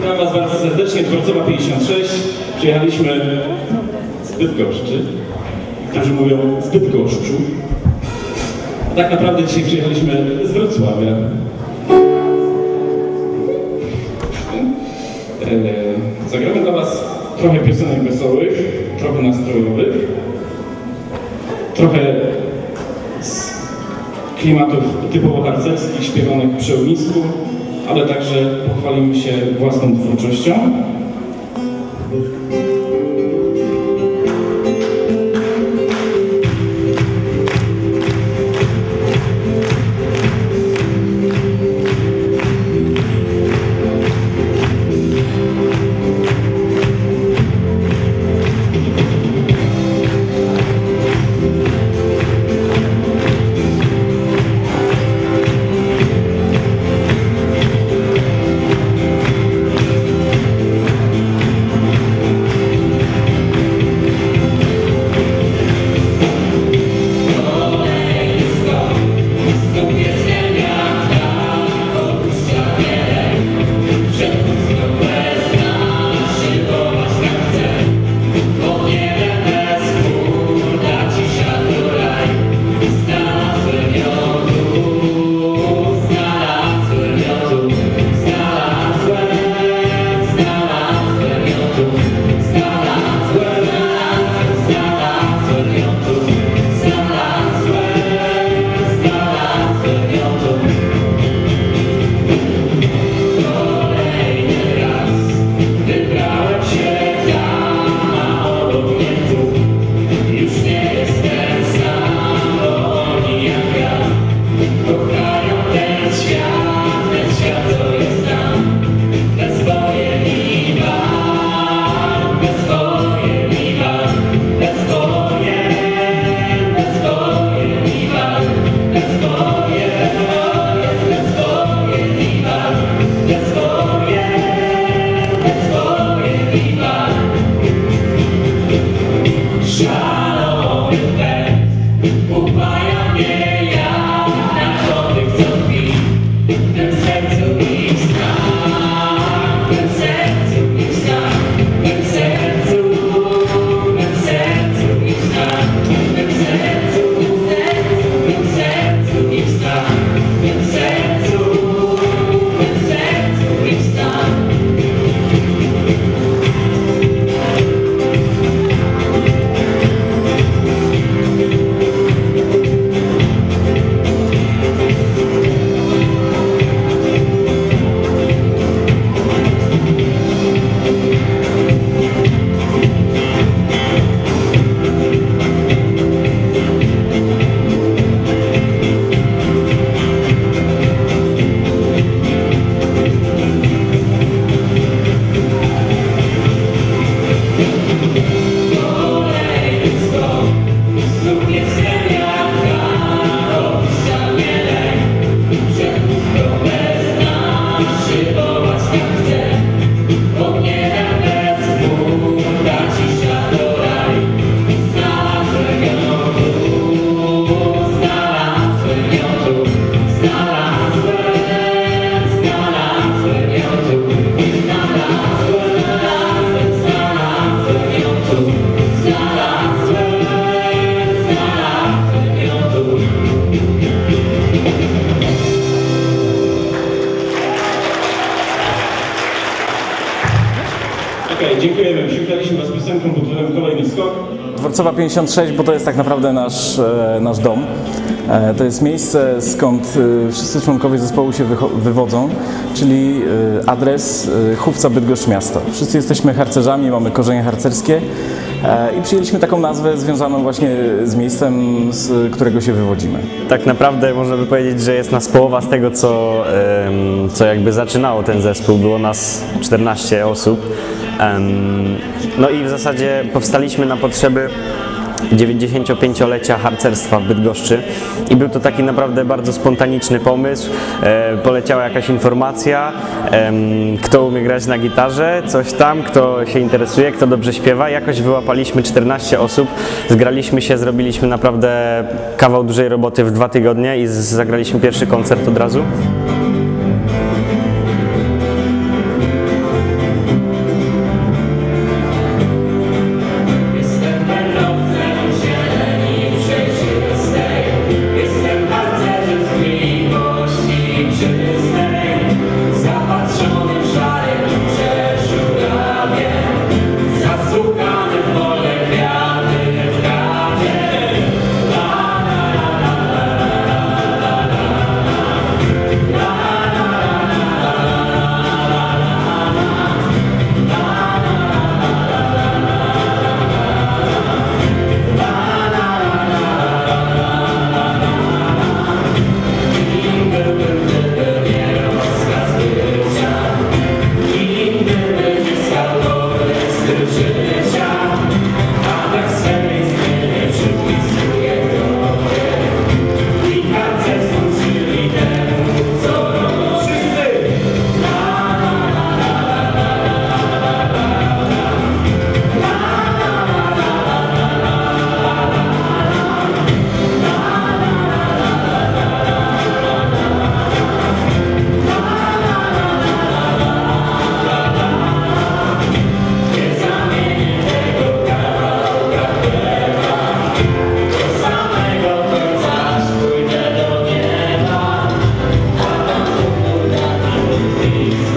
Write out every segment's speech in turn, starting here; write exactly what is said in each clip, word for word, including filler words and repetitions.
Witam Was bardzo serdecznie, Dworcowa pięćdziesiąt sześć. Przyjechaliśmy z Bydgoszczy, którzy mówią z Bydgoszczu. A tak naprawdę dzisiaj przyjechaliśmy z Wrocławia. Zagramy dla Was trochę piosenek wesołych, trochę nastrojowych, trochę z klimatów typowo harcerskich, śpiewanych przy ognisku, ale także pochwalimy się własną twórczością. Dziękujemy. Przywitaliśmy Was piosenką pod tytułem Kolejny skok. Dworcowa pięćdziesiąt sześć, bo to jest tak naprawdę nasz, e, nasz dom. E, to jest miejsce, skąd e, wszyscy członkowie zespołu się wywodzą, czyli e, adres e, Chówca, Bydgoszcz miasto. Wszyscy jesteśmy harcerzami, mamy korzenie harcerskie e, i przyjęliśmy taką nazwę związaną właśnie z miejscem, z którego się wywodzimy. Tak naprawdę można by powiedzieć, że jest nas połowa z tego, co, e, co jakby zaczynało ten zespół. Było nas czternaście osób. No i w zasadzie powstaliśmy na potrzeby dziewięćdziesięciopięciolecia harcerstwa w Bydgoszczy i był to taki naprawdę bardzo spontaniczny pomysł. E, poleciała jakaś informacja, e, kto umie grać na gitarze, coś tam, kto się interesuje, kto dobrze śpiewa. Jakoś wyłapaliśmy czternaście osób, zgraliśmy się, zrobiliśmy naprawdę kawał dużej roboty w dwa tygodnie i zagraliśmy pierwszy koncert od razu.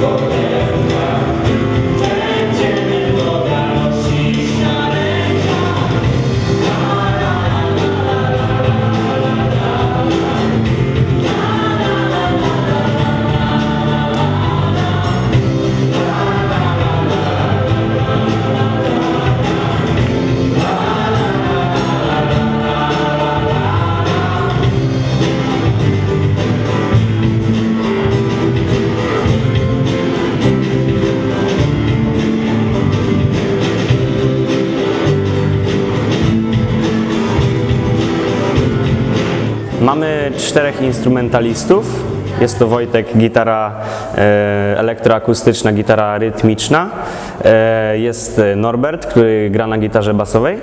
Mamy czterech instrumentalistów. Jest to Wojtek, gitara e, elektroakustyczna, gitara rytmiczna. E, jest Norbert, który gra na gitarze basowej.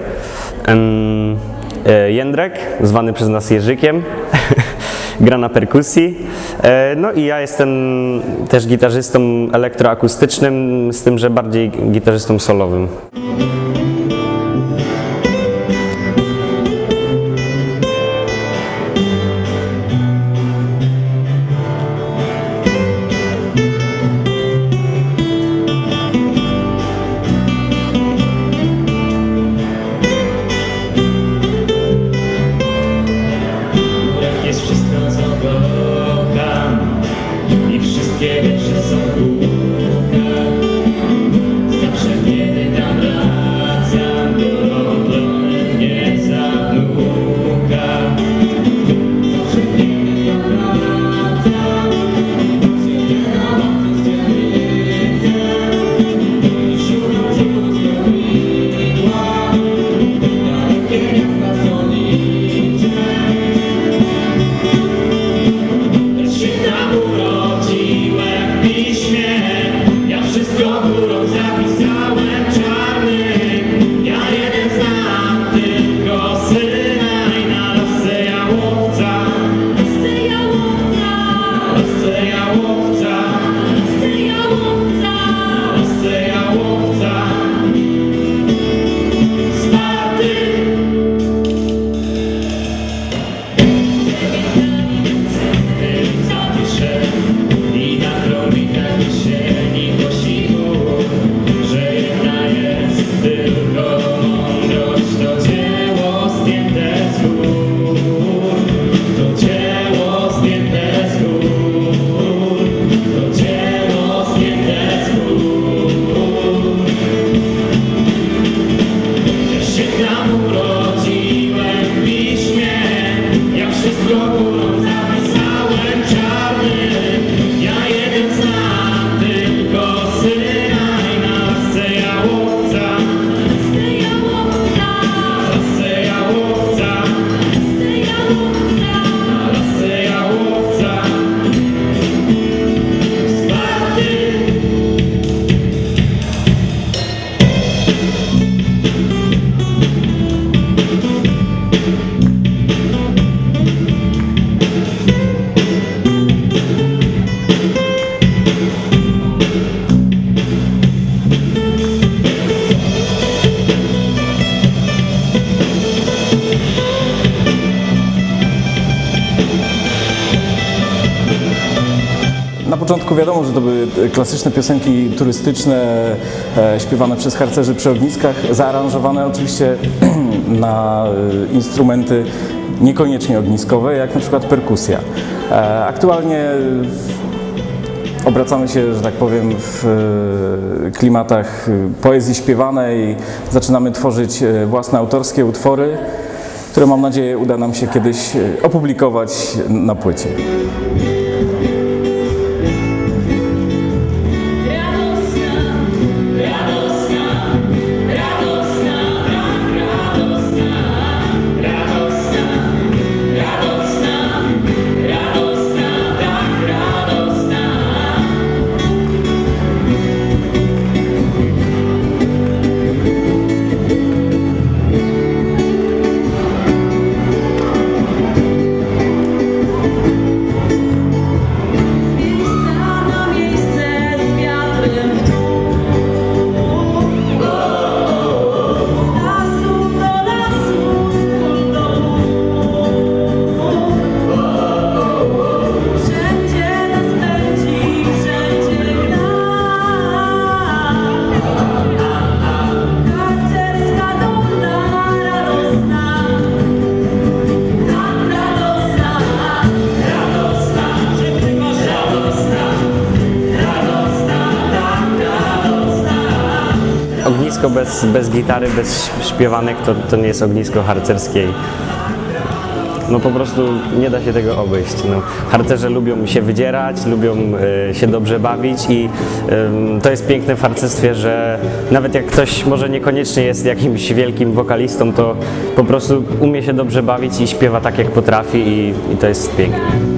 E, Jędrek, zwany przez nas Jerzykiem, gra na perkusji. E, no i ja jestem też gitarzystą elektroakustycznym, z tym, że bardziej gitarzystą solowym. Na początku wiadomo, że to były klasyczne piosenki turystyczne, e, śpiewane przez harcerzy przy ogniskach, zaaranżowane oczywiście na e, instrumenty niekoniecznie ogniskowe, jak na przykład perkusja. E, aktualnie obracamy się, że tak powiem, w e, klimatach poezji śpiewanej, zaczynamy tworzyć e, własne autorskie utwory, które mam nadzieję uda nam się kiedyś opublikować na płycie. ognisko bez, bez gitary, bez śpiewanek to, to nie jest ognisko harcerskie. No po prostu nie da się tego obejść. No, harcerze lubią się wydzierać, lubią y, się dobrze bawić i y, to jest piękne w harcerstwie, że nawet jak ktoś może niekoniecznie jest jakimś wielkim wokalistą, to po prostu umie się dobrze bawić i śpiewa tak jak potrafi i, i to jest piękne.